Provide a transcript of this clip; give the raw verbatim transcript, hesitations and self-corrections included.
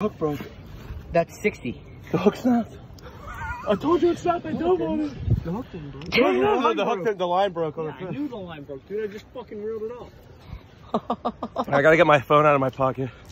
hook broke. That's sixty. The hook snapped. I told you it snapped. I dove on it. The hook didn't break. No, no, no, the hook didn't. The line broke. Yeah, I knew the line broke, dude. I just fucking reeled it up. I gotta get my phone out of my pocket.